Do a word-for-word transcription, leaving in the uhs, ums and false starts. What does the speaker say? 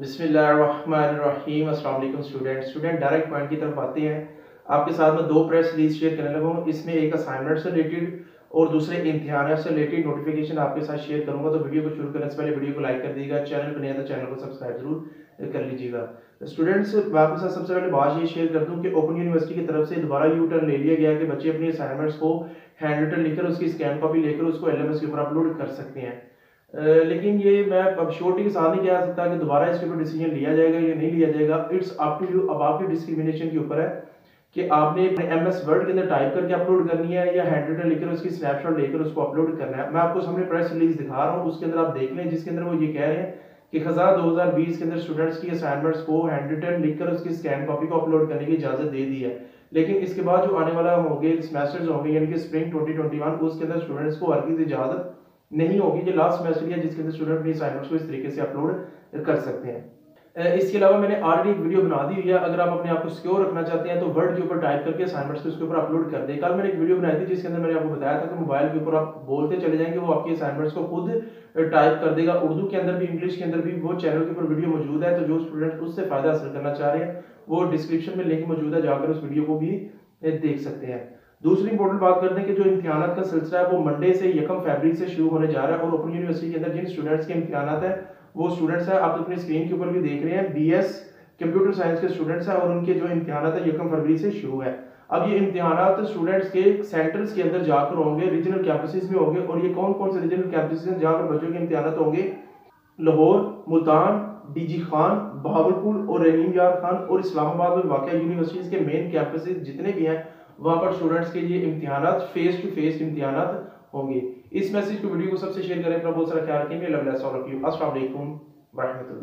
बिस्मिल्लाहिर्रहमानिर्रहीम। अस्सलाम वालेकुम स्टूडेंट स्टूडेंट डायरेक्ट पॉइंट की तरफ आते हैं। आपके साथ में दो प्रेस रिलीज शेयर करने लगा हूँ। इसमें एक असाइनमेंट से रिलेटेड और दूसरे इम्तिहान से रिलेटेड नोटिफिकेशन आपके साथ शेयर करूंगा। तो वीडियो को शुरू करने से पहले वीडियो को लाइक कर दीजिएगा, चैनल पर नया तो चैनल को सब्सक्राइब जरूर कर लीजिएगा। स्टूडेंट्स, मैं आपके साथ सबसे पहले बात ये शेयर कर दूं कि ओपन यूनिवर्सिटी की तरफ से दोबारा यू टर्न ले लिया गया कि बच्चे अपनी असाइनमेंट्स को हैंड रिटन लिखकर उसकी स्कैन कॉपी लेकर उसको एलएमएस के ऊपर अपलोड कर सकते हैं। Uh, लेकिन ये मैं अब श्योरिटी के साथ नहीं कह सकता कि दोबारा इसके ऊपर डिसीजन लिया जाएगा या नहीं लिया जाएगा। It's up to you. अब आपकी डिस्क्रिमिनेशन के ऊपर है कि आपने एम एस वर्ड के अंदर टाइप करके अपलोड करनी है या हैंड रिटन लेकर उसकी स्नैपशॉट लेकर उसको अपलोड करना है। मैं आपको सामने प्रेस रिलीज दिखा रहा हूँ, उसके अंदर आप देख लें, जिसके अंदर वो ये कह रहे हैं कि खज़ां दो हज़ार बीस के अंदर स्टूडेंट्स की असाइनमेंट्स को हैंड रिटन लिखकर उसकी स्कैन कॉपी को अपलोड करने की इजाजत दे दी है। लेकिन इसके बाद जो आने वाला होंगे सेमेस्टर्स होंगे यानी कि स्प्रिंग ट्वेंटी ट्वेंटी वन, उसके अंदर स्टूडेंट्स को हरगिज़ इजाजत नहीं होगी कि लास्ट सेमेस्टर या जिसके अंदर स्टूडेंट अपनी असाइनमेंट्स को इस तरीके से अपलोड कर सकते हैं। इसके अलावा मैंने ऑलरेडी एक वीडियो बना दी हुई है। अगर आप अपने आप को सिक्योर रखना चाहते हैं तो वर्ड के ऊपर टाइप करके असाइनमेंट्स को उसके ऊपर अपलोड कर दें। कल मैंने एक वीडियो बनाई थी जिसके अंदर मैंने आपको बताया था कि मोबाइल के ऊपर आप बोलते चले जाएंगे, वो आपकी असाइनमेंट्स को खुद टाइप कर देगा। उर्दू के अंदर भी, इंग्लिश के अंदर भी वो चैनल के ऊपर वीडियो मौजूद है। तो जो स्टूडेंट उससे फायदा हासिल करना चाह रहे हैं वो डिस्क्रिप्शन में लिंक मौजूद है, जाकर उस वीडियो को भी देख सकते हैं। दूसरी इंपॉर्टेंट बात करते हैं कि जो इम्तिहानात का सिलसिला है वो मंडे से यकम फरवरी से शुरू होने जा रहा है। और ओपन यूनिवर्सिटी के अंदर जिन स्टूडेंट्स के इम्तिहानात है वो स्टूडेंट्स है, आप अपनी स्क्रीन के ऊपर भी देख रहे हैं, बीएस कंप्यूटर साइंस के स्टूडेंट्स हैं और उनके जो इम्तिहानात है यकम फरवरी से शुरू है। अब ये इम्तिहानात स्टूडेंट्स के सेंटर्स के अंदर जाकर होंगे, रीजनल कैंपसेस में होंगे। और ये कौन कौन से रीजनल कैंपसेस हैं जहाँ पर बच्चों के इम्तिहानात होंगे? लाहौर, मुल्तान, डीजी खान, बहावलपुर और रहीम यार खान और इस्लामाबाद में वाक़ यूनिवर्सिटीज़ के मेन कैंपसेस जितने भी हैं वहाँ पर स्टूडेंट्स के लिए इम्तिहानात फेस टू फेस इम्तिहानात होंगे। इस मैसेज को वीडियो को सबसे शेयर करें। अपना बहुत सारा ख्याल रखेंगे। अस्सलाम वालेकुम व रहमतुल्लाह।